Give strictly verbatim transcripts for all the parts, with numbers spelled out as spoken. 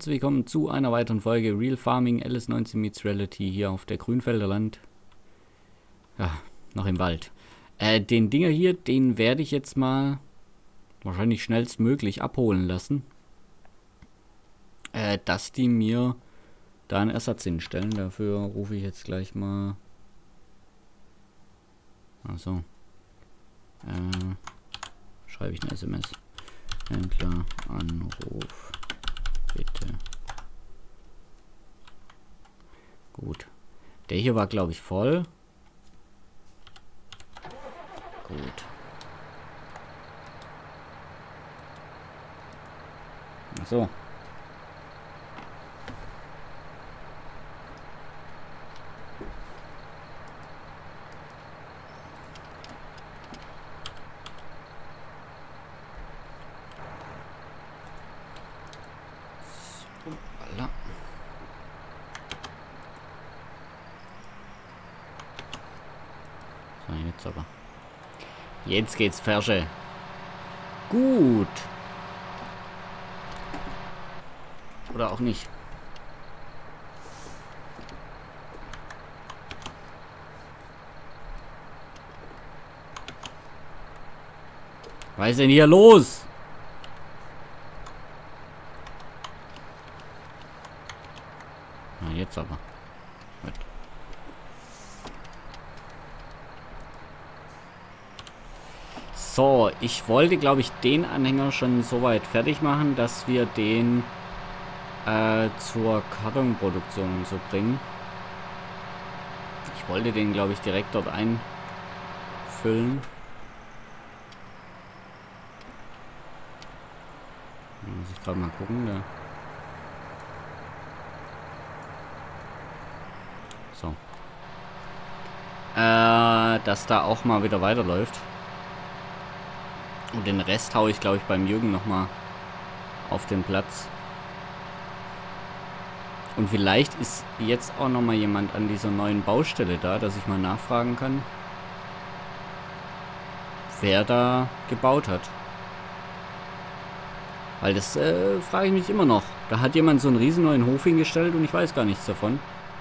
herzlich willkommen zu einer weiteren Folge Real Farming L S neunzehn Meets Reality hier auf der Grünfelder Land. Ja, noch im Wald. Äh, den Dinger hier, den werde ich jetzt mal wahrscheinlich schnellstmöglich abholen lassen. Äh, dass die mir da einen Ersatz hinstellen. Dafür rufe ich jetzt gleich mal... Also. Äh, schreibe ich eine S M S. Händler, Anruf. Bitte. Gut. Der hier war, glaube ich, voll. Gut. Ach so. So, jetzt aber. Jetzt geht's Fersche. Gut. Oder auch nicht. Was ist denn hier los? Na, jetzt aber. Gut. So, ich wollte, glaube ich, den Anhänger schon so weit fertig machen, dass wir den äh, zur Kartonproduktion und so bringen. Ich wollte den, glaube ich, direkt dort einfüllen. Muss ich gerade mal gucken. Da. So. Äh, dass da auch mal wieder weiterläuft. Und den Rest haue ich, glaube ich, beim Jürgen nochmal auf den Platz. Und vielleicht ist jetzt auch nochmal jemand an dieser neuen Baustelle da, dass ich mal nachfragen kann, wer da gebaut hat. Weil das äh, frage ich mich immer noch. Da hat jemand so einen riesen neuen Hof hingestellt und ich weiß gar nichts davon.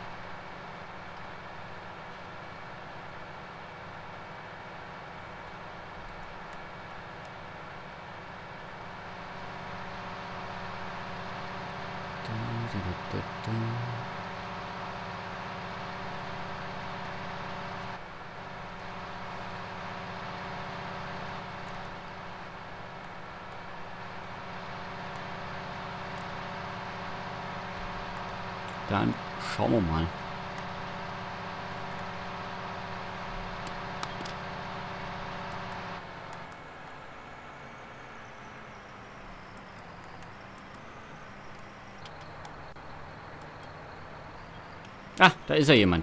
Dann schauen wir mal. Ah, da ist ja jemand.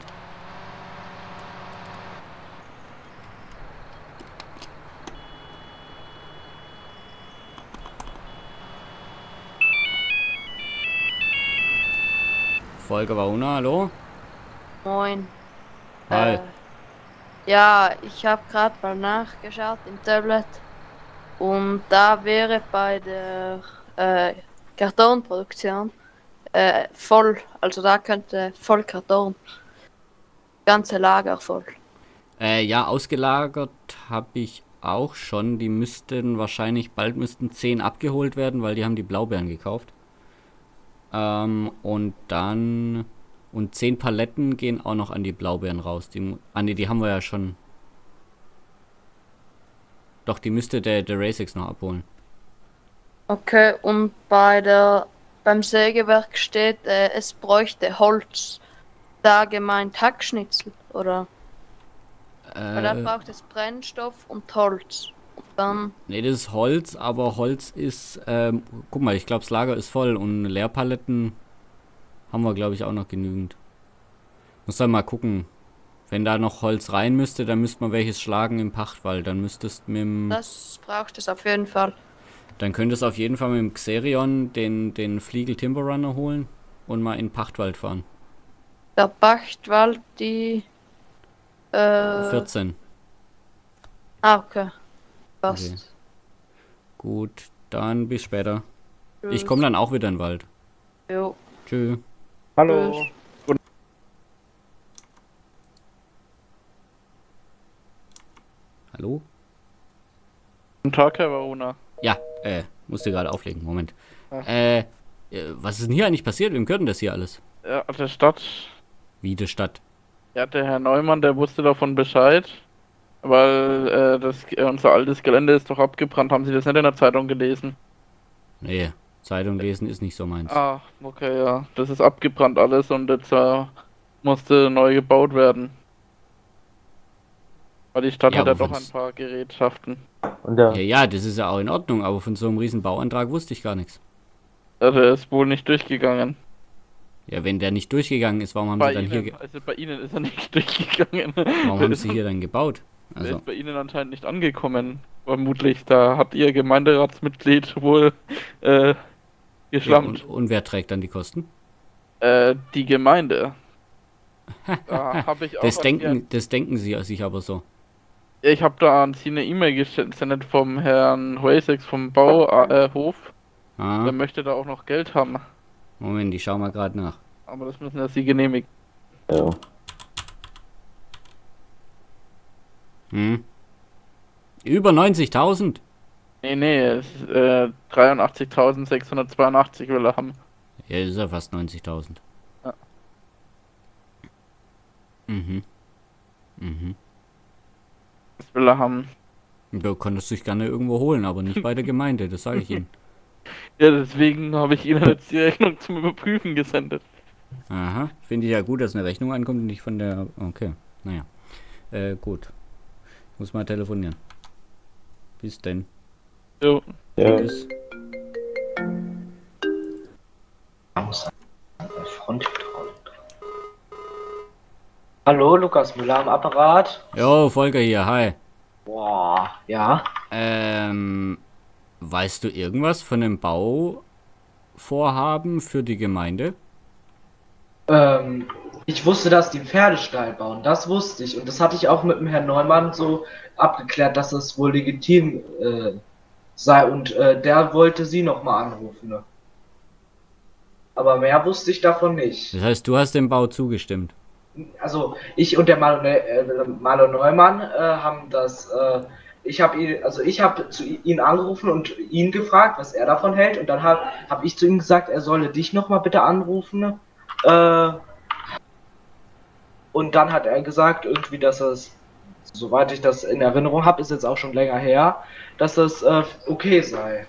Volker Wauna, hallo? Moin. Hi. Äh, ja, ich habe gerade mal nachgeschaut im Tablet und da wäre bei der äh, Kartonproduktion äh, voll, also da könnte voll Karton, ganze Lager voll. Äh, ja, ausgelagert habe ich auch schon. Die müssten wahrscheinlich, bald müssten zehn abgeholt werden, weil die haben die Blaubeeren gekauft. Ähm, und dann... Und zehn Paletten gehen auch noch an die Blaubeeren raus. Die, ah, nee, die haben wir ja schon. Doch, die müsste der, der Racex noch abholen. Okay, und bei der beim Sägewerk steht, äh, es bräuchte Holz. Da gemeint Hackschnitzel, oder? Weil da Äh, braucht es Brennstoff und Holz. Und dann, nee, das ist Holz, aber Holz ist, ähm, guck mal, ich glaube, das Lager ist voll und Leerpaletten haben wir, glaube ich, auch noch genügend. Muss dann mal gucken. Wenn da noch Holz rein müsste, dann müsste man welches schlagen im Pachtwald. Dann müsstest mit dem, das braucht es auf jeden Fall. dann könntest du auf jeden Fall mit dem Xerion den, den Fliegel Timber Runner holen und mal in den Pachtwald fahren. Der Pachtwald, die. Äh, vierzehn. ah, okay. Passt. Okay. Gut, dann bis später. Ich Tschüss. komme dann auch wieder in den Wald. Jo. Tschö. Hallo. Tschüss. Hallo? Guten Tag, Herr Varuna. Ja, äh, musste gerade auflegen. Moment. Ja. Äh, äh, was ist denn hier eigentlich passiert? Wem gehört denn das hier alles? Ja, der Stadt. Wie die Stadt? Ja, der Herr Neumann, der wusste davon Bescheid. Weil äh, das, äh, unser altes Gelände ist doch abgebrannt. Haben Sie das nicht in der Zeitung gelesen? Nee, Zeitung lesen ist nicht so meins. Ah, okay, ja. Das ist abgebrannt alles und jetzt äh, musste neu gebaut werden. Weil die Stadt Ja, hat ja aber doch ein wenn's- paar Gerätschaften. Und der, Ja, ja, das ist ja auch in Ordnung, aber von so einem riesen Bauantrag wusste ich gar nichts. Ja, der ist wohl nicht durchgegangen. Ja, wenn der nicht durchgegangen ist, warum haben Bei sie dann Ihnen, hier, ge also bei Ihnen ist er nicht durchgegangen. warum Der haben ist- sie hier dann gebaut? Der Also, ist bei Ihnen anscheinend nicht angekommen. Vermutlich. Da hat Ihr Gemeinderatsmitglied wohl äh, ja, geschlampt. und, und wer trägt dann die Kosten? Äh, die Gemeinde. Da habe ich auch Das an denken, das denken sie sich aber so. ihr, ich habe da an Sie eine E-Mail gesendet vom Herrn Huesix vom Bauhof. Äh, Hof. Ah, Der möchte da auch noch Geld haben. Moment, ich schau mal gerade nach. Aber das müssen ja Sie genehmigen. ja. Hm? Über neunzigtausend? Nee, nee, es ist, äh, dreiundachtzigtausendsechshundertzweiundachtzig will er haben. Ja, das ist ja fast neunzigtausend. Ja. Mhm. Mhm. Das will er haben. Du konntest dich gerne irgendwo holen, aber nicht bei der Gemeinde, das sage ich Ihnen. Ja, deswegen habe ich Ihnen jetzt die Rechnung zum Überprüfen gesendet. Aha, finde ich ja gut, dass eine Rechnung ankommt und nicht von der... Okay, naja. Äh, gut. Ich muss mal telefonieren. Bis denn. Jo. Ja. Tschüss. Frontkontrolle. Hallo, Lukas Müller am Apparat. Jo, Volker hier, hi. Boah, ja. Ähm, weißt du irgendwas von dem Bauvorhaben für die Gemeinde? Ähm, ich wusste, dass die einen Pferdestall bauen. Das wusste ich. Und das hatte ich auch mit dem Herrn Neumann so abgeklärt, dass das wohl legitim äh, sei. Und äh, der wollte sie nochmal anrufen. Ne? Aber mehr wusste ich davon nicht. Das heißt, du hast dem Bau zugestimmt. Also ich und der Marlon, äh, Marlon Neumann äh, haben das. Äh, ich habe ihn, also ich habe zu ihn angerufen und ihn gefragt, was er davon hält. Und dann habe hab ich zu ihm gesagt, er solle dich nochmal bitte anrufen. Äh, und dann hat er gesagt, irgendwie, dass es, soweit ich das in Erinnerung habe, ist jetzt auch schon länger her, dass es äh, okay sei.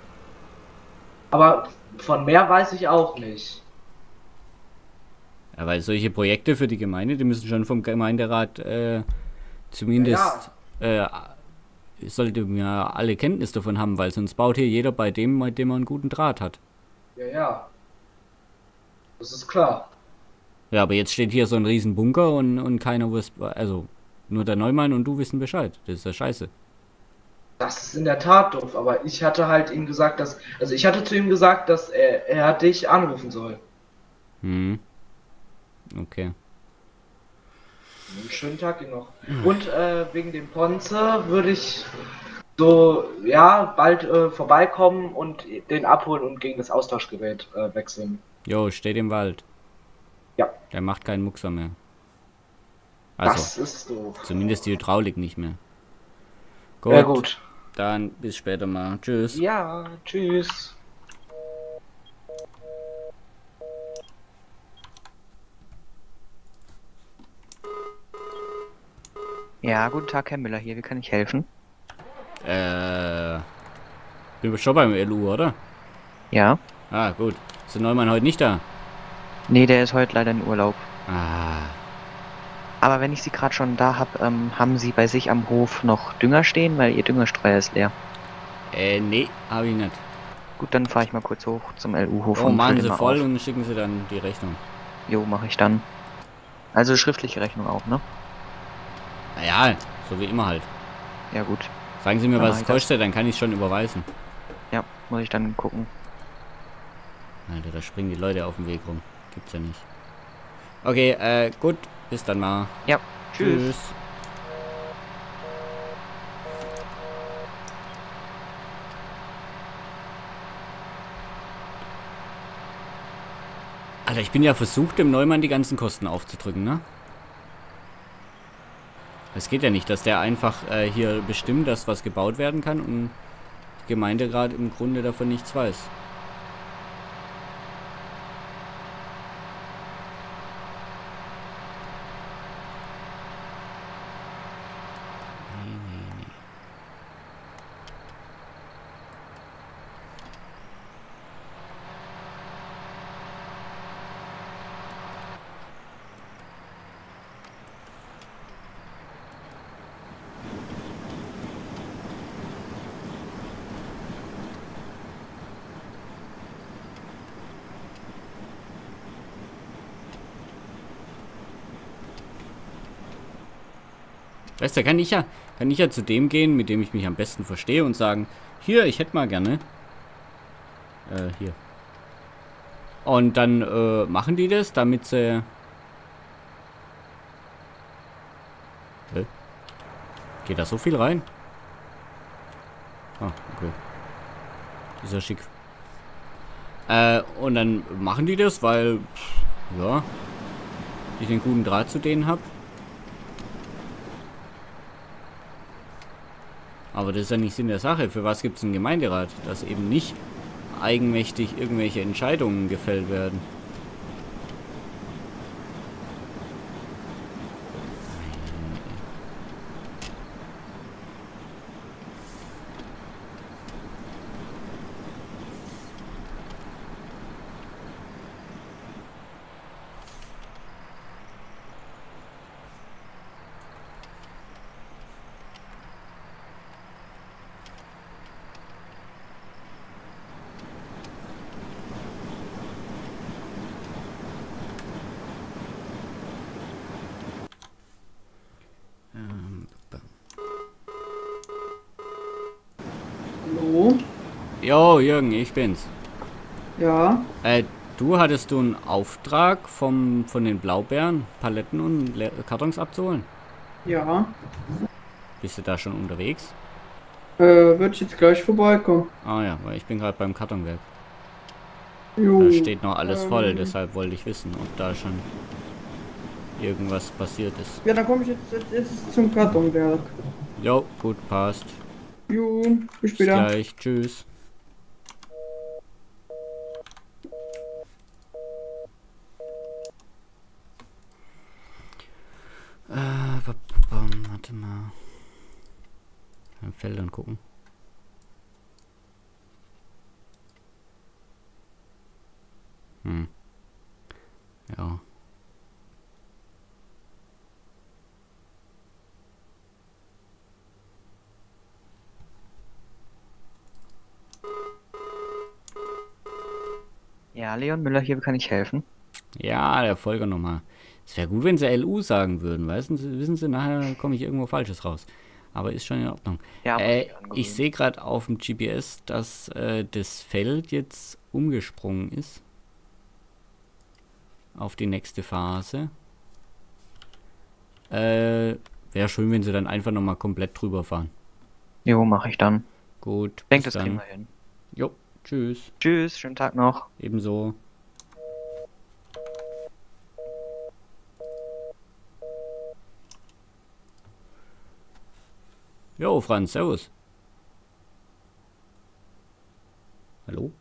Aber von mehr weiß ich auch nicht. Ja, weil solche Projekte für die Gemeinde, die müssen schon vom Gemeinderat äh, zumindest, äh, sollte man ja alle Kenntnis davon haben, weil sonst baut hier jeder bei dem, mit dem man einen guten Draht hat. Ja, ja. Das ist klar. Ja, aber jetzt steht hier so ein riesen Bunker und, und keiner wusste, also nur der Neumann und du wissen Bescheid. Das ist ja scheiße. Das ist in der Tat doof, aber ich hatte halt ihm gesagt, dass, also ich hatte zu ihm gesagt, dass er, er dich anrufen soll. Hm. Okay. Einen schönen Tag Ihnen noch. Und äh, wegen dem Ponze würde ich so, ja, bald äh, vorbeikommen und den abholen und gegen das Austauschgerät äh, wechseln. Jo, steht im Wald. Ja. Der macht keinen Muckser mehr. Also, Das ist doof. zumindest die Hydraulik nicht mehr. Gut, Ja, gut. dann bis später mal. Tschüss. Ja, tschüss. Ja, guten Tag, Herr Müller hier. Wie kann ich helfen? Äh, bin schon beim L U, oder? Ja? Ah, gut. Ist der Neumann heute nicht da? Nee, der ist heute leider in Urlaub. Ah, Aber wenn ich Sie gerade schon da habe, ähm, haben Sie bei sich am Hof noch Dünger stehen, weil Ihr Düngerstreuer ist leer. äh, nee, hab ich nicht. Gut, dann fahre ich mal kurz hoch zum L U-Hof Oh, und machen fülle Sie mal voll auf. und schicken Sie dann die Rechnung. Jo, mache ich dann. Also schriftliche Rechnung auch, ne? Naja, so wie immer halt. Ja gut. Sagen Sie mir, Dann was mach es ich das. kostet, dann kann ich schon überweisen. Ja, muss ich dann gucken. Alter, da springen die Leute auf dem Weg rum. Gibt's ja nicht. Okay, äh, gut. Bis dann mal. Ja, tschüss. Tschüss. Alter, ich bin ja versucht, dem Neumann die ganzen Kosten aufzudrücken, ne? Es geht ja nicht, dass der einfach äh, hier bestimmt, dass was gebaut werden kann und die Gemeinde gerade im Grunde davon nichts weiß. Nee, nee, nee. Weißt du, da kann ich ja, kann ich ja zu dem gehen, mit dem ich mich am besten verstehe und sagen, hier, ich hätte mal gerne. Äh, hier. Und dann äh, machen die das, damit sie... Hä? Geht da so viel rein? Ah, okay. Ist ja schick. Äh, und dann machen die das, weil, ja, ich den guten Draht zu denen habe. Aber das ist ja nicht Sinn der Sache. Für was gibt es einen Gemeinderat? Dass eben nicht eigenmächtig irgendwelche Entscheidungen gefällt werden. Hallo? Jo, Jürgen, ich bin's. Ja, Äh, du hattest du einen Auftrag vom, von den Blaubeeren, Paletten und Le Kartons abzuholen? ja. Bist du da schon unterwegs? Äh, wird ich jetzt gleich vorbeikommen. Ah ja, weil ich bin gerade beim Kartonwerk. Jo. Da steht noch alles voll, ähm, deshalb wollte ich wissen, ob da schon irgendwas passiert ist. Ja, dann komme ich jetzt, jetzt, jetzt zum Kartonwerk. Jo, gut, passt. Jo, bis Bis später. gleich, tschüss. Äh, ba- ba- bam, warte mal. In Feldern gucken. Hm. Ja. Ja, Leon Müller hier, wie kann ich helfen? Ja, der Folger nochmal. Es wäre gut, wenn sie L U sagen würden, weißen Sie, wissen Sie, nachher komme ich irgendwo Falsches raus. Aber ist schon in Ordnung. Ja, muss Äh, ich angewöhnen. ich sehe gerade auf dem G P S, dass äh, das Feld jetzt umgesprungen ist. Auf die nächste Phase. Äh, wäre schön, wenn sie dann einfach nochmal komplett drüber fahren. Jo, mache ich dann. Gut, Ich denke, bis das kriegen dann. wir hin. Jo, tschüss. Tschüss, schönen Tag noch. Ebenso. Jo, Franz, servus. Hallo?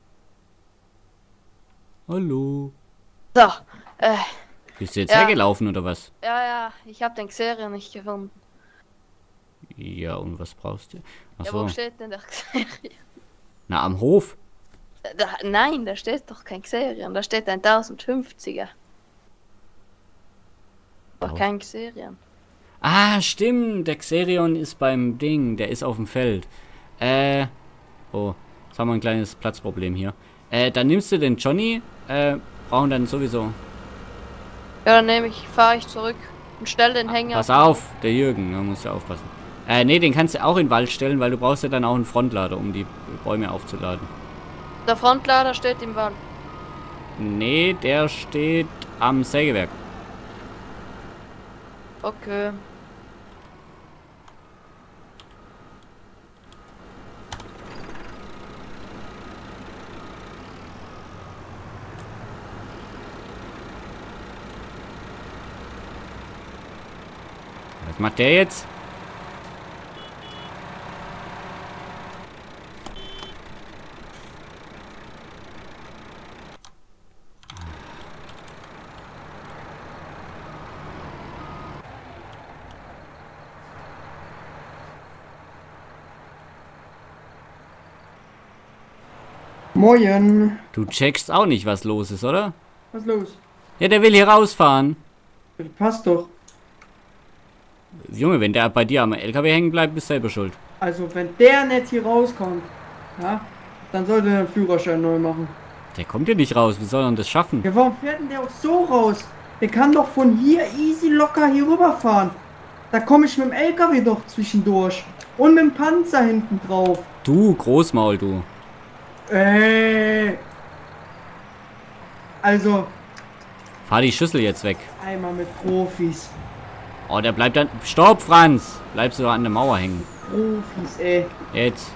Hallo? So, äh, Bist du jetzt Ja. hergelaufen oder was? ja, ja, ich habe den Xerion nicht gefunden. Ja, und was brauchst du? Ja, Achso, wo steht denn der Xerion? na, am Hof. Da, nein, da steht doch kein Xerion, da steht ein tausendfünfziger. Doch Oh. kein Xerion. Ah, stimmt, der Xerion ist beim Ding, der ist auf dem Feld. Äh, oh, jetzt haben wir ein kleines Platzproblem hier. Äh, dann nimmst du den Johnny, äh, brauchen dann sowieso... Ja, dann nehme ich, fahre ich zurück und stell den Hänger. Pass auf, der Jürgen, da musst du aufpassen. Äh, nee, den kannst du auch in den Wald stellen, weil du brauchst ja dann auch einen Frontlader, um die Bäume aufzuladen. Der Frontlader steht im Wald. Nee, der steht am Sägewerk. Okay. Was macht der jetzt? Moin. Du checkst auch nicht, was los ist, oder? Was ist los? Ja, der will hier rausfahren. Das passt doch. Junge, wenn der bei dir am L K W hängen bleibt, bist du selber schuld. Also, wenn der nicht hier rauskommt, ja, dann sollte er den Führerschein neu machen. Der kommt hier nicht raus. Wie soll er denn das schaffen? Ja, warum fährt denn der auch so raus? Der kann doch von hier easy locker hier rüberfahren. Da komme ich mit dem L K W doch zwischendurch. Und mit dem Panzer hinten drauf. Du, Großmaul, du. Äh. Also, Fahr die Schüssel jetzt weg. einmal mit Profis. Oh, der bleibt dann... Stopp, Franz! Bleibst du an der Mauer hängen. Profis, ey. Jetzt.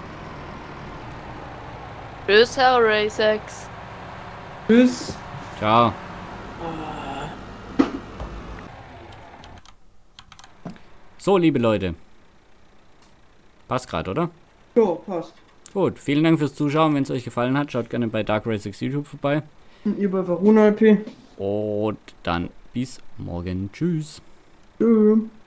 Tschüss, Herr Racex. Tschüss. Ciao. So, liebe Leute. Passt gerade, oder? So, passt. Gut, vielen Dank fürs Zuschauen. Wenn es euch gefallen hat, schaut gerne bei Dark Racex YouTube vorbei. Und ihr bei Varuna L P. Und dann bis morgen. Tschüss. Tschüss.